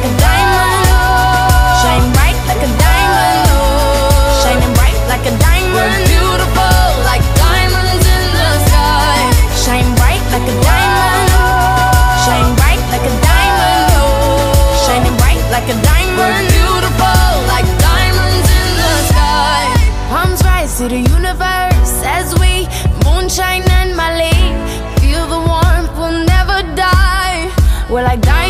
like a diamond. Shine bright like a diamond. Shining bright like a diamond. We're beautiful like diamonds in the sky. Shine bright like a diamond. Shine bright like a diamond. Shining bright like a diamond. We're beautiful like diamonds in the sky. Palms rise to the universe as we moonshine and Mali. Feel the warmth, we'll never die. We're like diamonds.